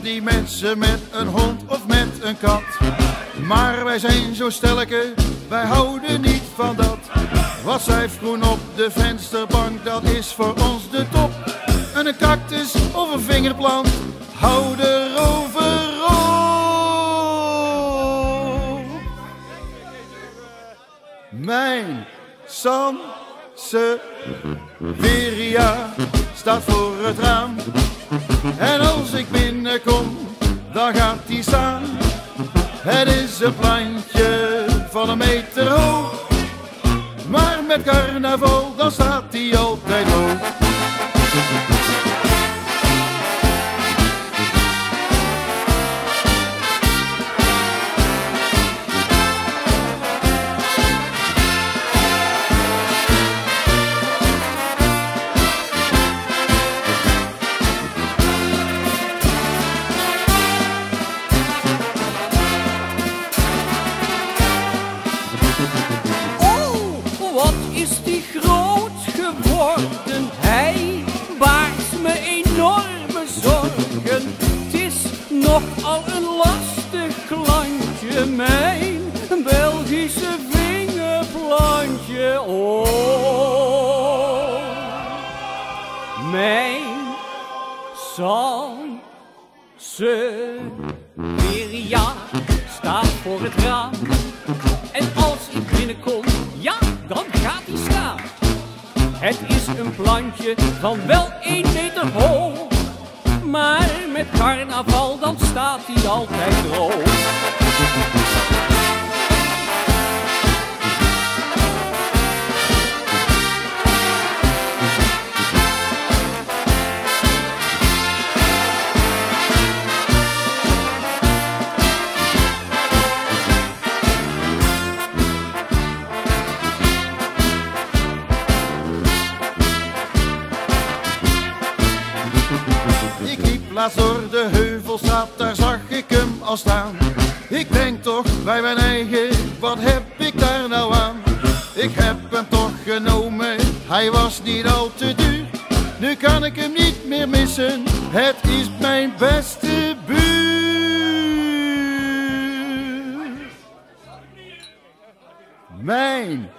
die mensen met een hond of met een kat. Maar wij zijn zo stelleke, wij houden niet van dat. Wat schrijfgroen op de vensterbank, dat is voor ons de top. En een cactus of een vingerplant, hou erover op. Mijn Sansevieria staat voor het raam. En als ik binnenkom, dan gaat die staan. Het is een plantje van 1 meter hoog. Maar met carnaval, dan staat die altijd hoog. Wat is die groot geworden, hij baart me enorme zorgen. Het is nogal een lastig klantje, mijn Belgische vingerplantje. Oh, mijn Sansevieria staat voor het raam. En als ik binnenkom, ja, dan gaat hij staan. Het is een plantje van wel 1 meter hoog. Maar met carnaval, dan staat hij altijd droog. Ik liep laatst door de Heuvelstraat, daar zag ik hem al staan. Ik denk toch bij mijn eigen, wat heb ik daar nou aan? Ik heb hem toch genomen, hij was niet al te duur. Nu kan ik hem niet meer missen, het is mijn beste buur. Mijn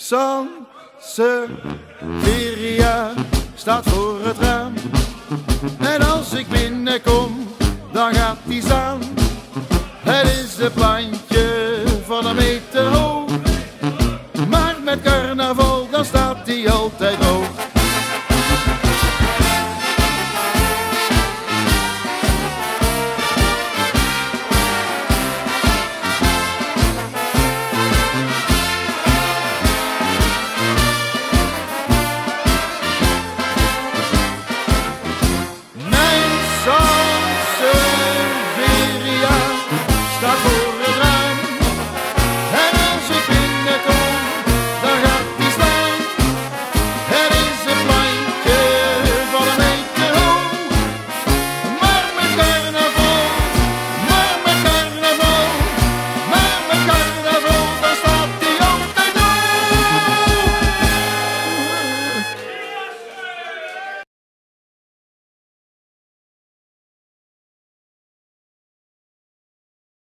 Sansevieria staat voor het raam. En als ik binnenkom, dan gaat die staan. Het is de plantje